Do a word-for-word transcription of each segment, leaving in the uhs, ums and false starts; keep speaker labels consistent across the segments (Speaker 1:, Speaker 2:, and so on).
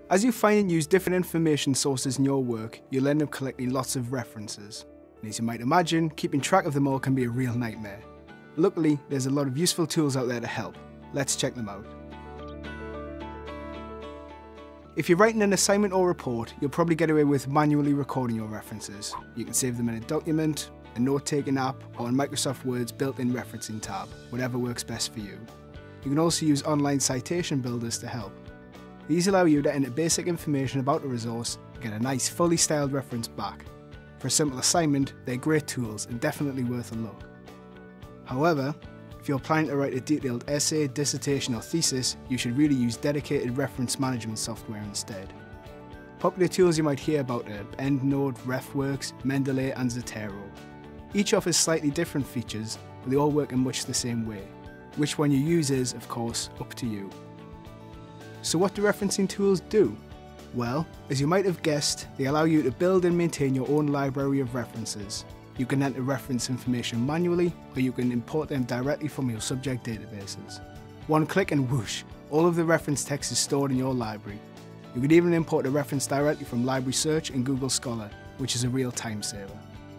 Speaker 1: As you find and use different information sources in your work, you'll end up collecting lots of references. And as you might imagine, keeping track of them all can be a real nightmare. Luckily, there's a lot of useful tools out there to help. Let's check them out. If you're writing an assignment or report, you'll probably get away with manually recording your references. You can save them in a document, a note-taking app, or in Microsoft Word's built-in referencing tab, whatever works best for you. You can also use online citation builders to help. These allow you to enter basic information about a resource and get a nice, fully styled reference back. For a simple assignment, they're great tools and definitely worth a look. However, if you're planning to write a detailed essay, dissertation or thesis, you should really use dedicated reference management software instead. Popular tools you might hear about are EndNote, RefWorks, Mendeley and Zotero. Each offers slightly different features, but they all work in much the same way. Which one you use is, of course, up to you. So what do referencing tools do? Well, as you might have guessed, they allow you to build and maintain your own library of references. You can enter reference information manually, or you can import them directly from your subject databases. One click and whoosh, all of the reference text is stored in your library. You can even import a reference directly from Library Search and Google Scholar, which is a real time saver.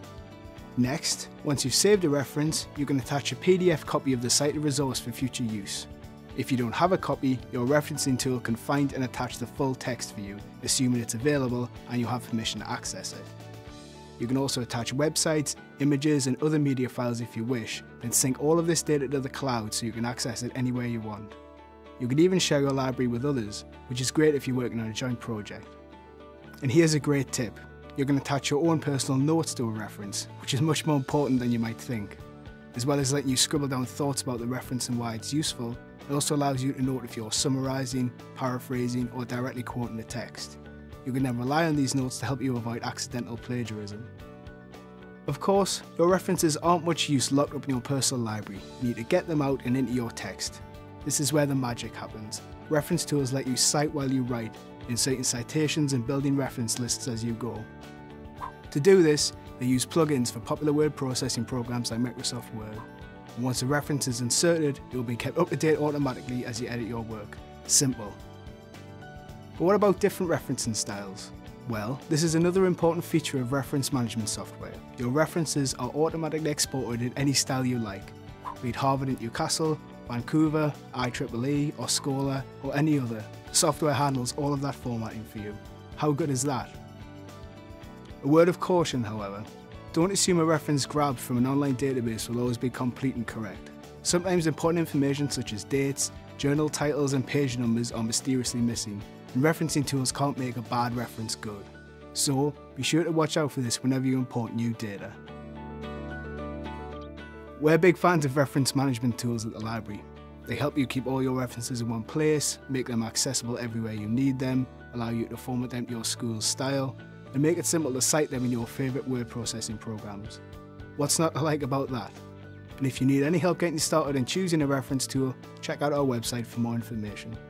Speaker 1: Next, once you've saved a reference, you can attach a P D F copy of the cited resource for future use. If you don't have a copy, your referencing tool can find and attach the full text for you, assuming it's available and you have permission to access it. You can also attach websites, images and other media files if you wish, and sync all of this data to the cloud so you can access it anywhere you want. You can even share your library with others, which is great if you're working on a joint project. And here's a great tip. You can attach your own personal notes to a reference, which is much more important than you might think. As well as letting you scribble down thoughts about the reference and why it's useful, it also allows you to note if you're summarising, paraphrasing or directly quoting the text. You can then rely on these notes to help you avoid accidental plagiarism. Of course, your references aren't much use locked up in your personal library. You need to get them out and into your text. This is where the magic happens. Reference tools let you cite while you write, inserting citations and building reference lists as you go. To do this, they use plugins for popular word processing programs like Microsoft Word. And once a reference is inserted, it will be kept up to date automatically as you edit your work. Simple. But what about different referencing styles? Well, this is another important feature of reference management software. Your references are automatically exported in any style you like, be it Harvard and Newcastle, Vancouver, I triple E, or Scholar, or any other. The software handles all of that formatting for you. How good is that? A word of caution, however. Don't assume a reference grabbed from an online database will always be complete and correct. Sometimes important information such as dates, journal titles and page numbers are mysteriously missing, and referencing tools can't make a bad reference good. So, be sure to watch out for this whenever you import new data. We're big fans of reference management tools at the library. They help you keep all your references in one place, make them accessible everywhere you need them, allow you to format them to your school's style, and make it simple to cite them in your favourite word processing programs. What's not to like about that? And if you need any help getting started in choosing a reference tool, check out our website for more information.